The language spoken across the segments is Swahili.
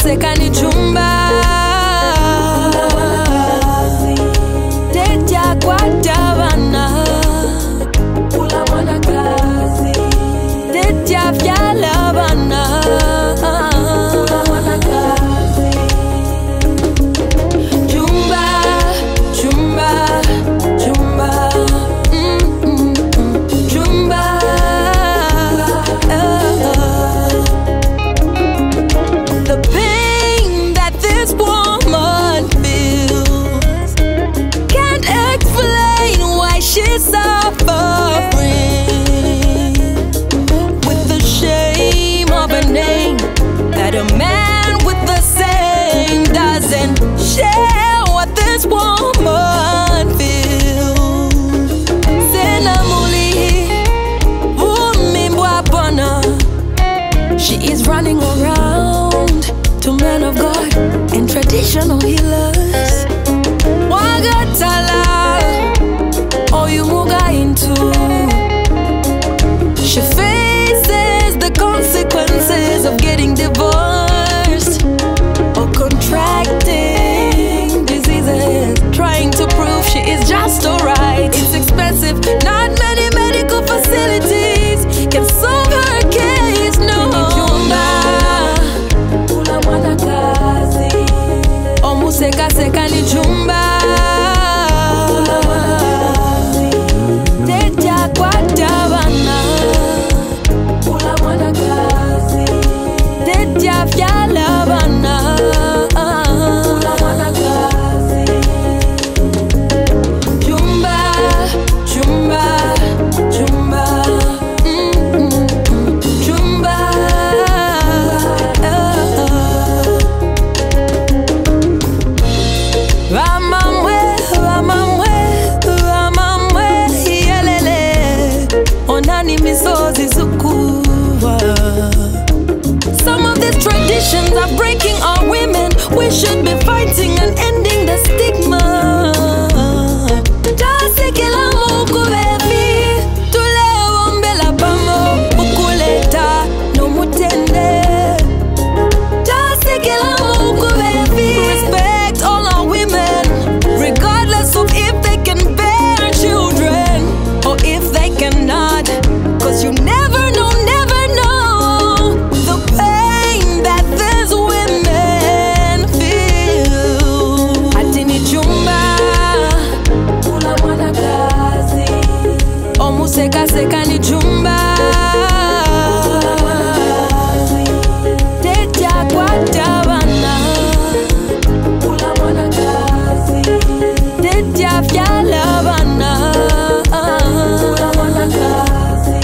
seka-seka ni chumba. Teti akwate abana. Ula mwanakazi. Teti afyale abana. Ula mwanakazi. Chumba, chumba, chumba. Chumba. The pain that this woman feels can't explain why she's suffering. With the shame of a name that a man with the same doesn't share what this woman feels. She is running around to men of God and traditional healers. Wagatala, oh you muga into. She faces the consequences of getting divorced or contracting diseases, trying to prove she is just alright. It's expensive, not many medical facilities can solve her case, no. Seka-seka ni chumba. Teti akwate abana. Ula mwanakazi. Teti afyale abana. Ula mwanakazi. Chumba, chumba, chumba. Chumba. Some of these traditions are breaking our women. We should be fighting and ending the stigma. Respect all our women, regardless of if they can bear children or if they cannot. Cause you never know the pain that these women feel. Atini chumba. Ula mwanakazi. Omu seka-seka ni chumba. Teti akwate abana. Ula mwanakazi. Teti afyale abana. Ula mwanakazi.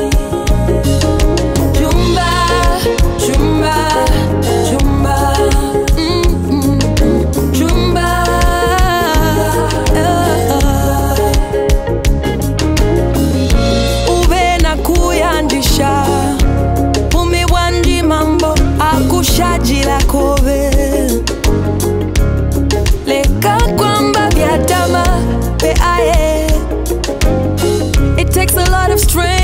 Chumba, chumba, chumba. Chumba. Ube na kuyandisha. Umiwandi mambo akushajila kobe. Leka kwamba vyatama pe aye. It takes a lot of strength